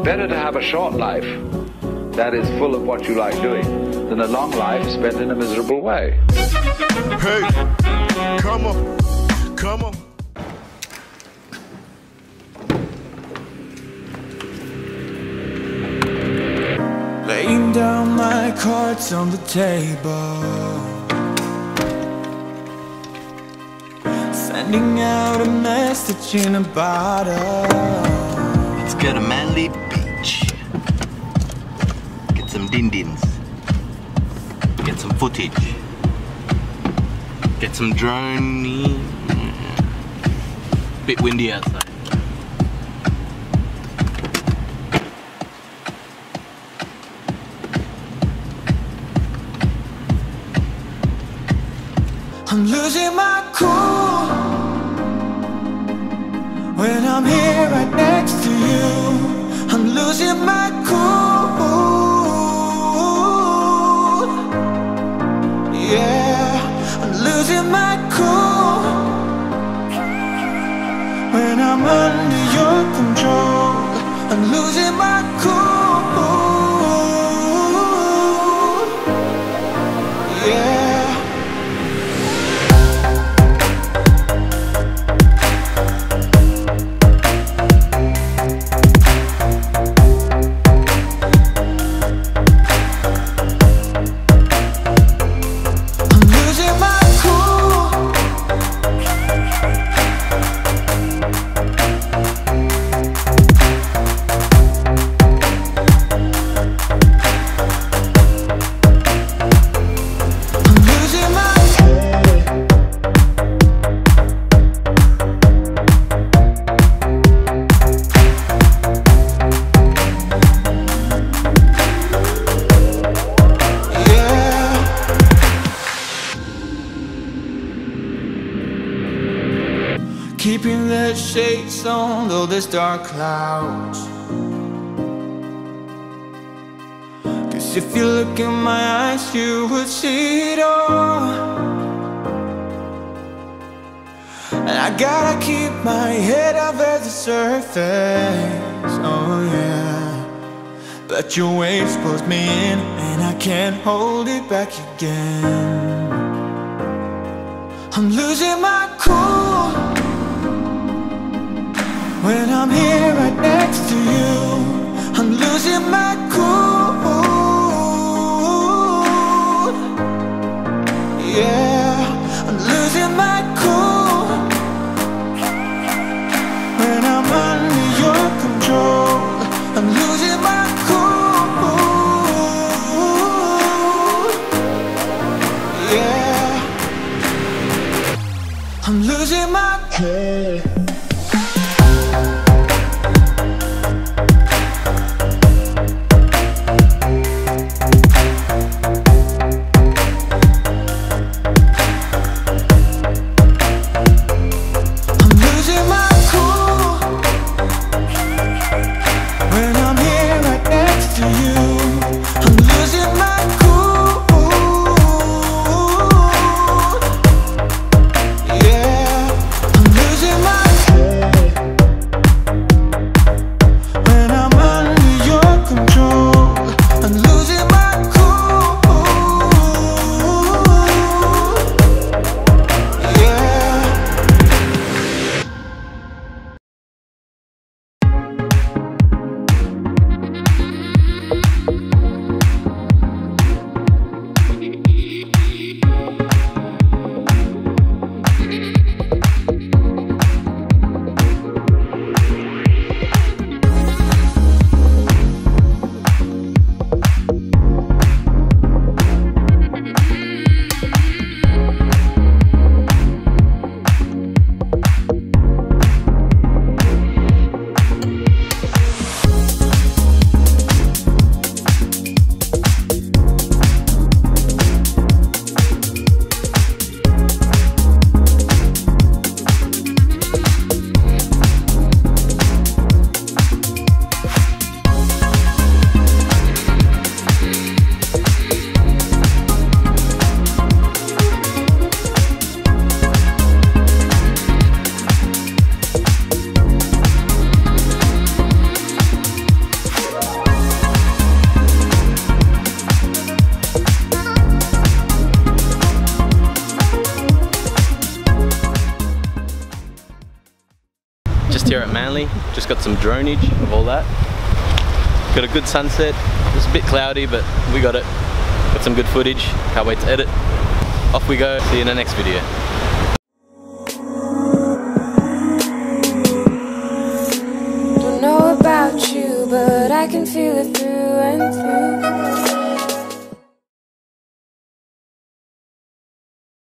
Better to have a short life that is full of what you like doing than a long life spent in a miserable way. Hey, come on, come on. Laying down my cards on the table, sending out a message in a bottle. Let's go to Manly Beach. Get some din-dins. Get some footage. Get some drone. Bit windy outside. I'm losing my cool when I'm here right next to you. I'm losing my cool. Yeah, I'm losing my cool when I'm under your control. I'm losing my cool. Yeah. Keeping the shades on, though there's dark clouds. 'Cause if you look in my eyes, you would see it all. And I gotta keep my head above the surface, oh yeah. But your waves pulls me in, and I can't hold it back again. I'm losing my cool when I'm here right next to you. I'm losing my cool. Yeah, I'm losing my cool when I'm under your control. I'm losing my cool. Yeah, I'm losing my cool. here at Manly. Just got some dronage of all that. Got a good sunset. It's a bit cloudy, but we got it. Got some good footage. Can't wait to edit. Off we go. See you in the next video. Don't know about you, but I can feel it through and through.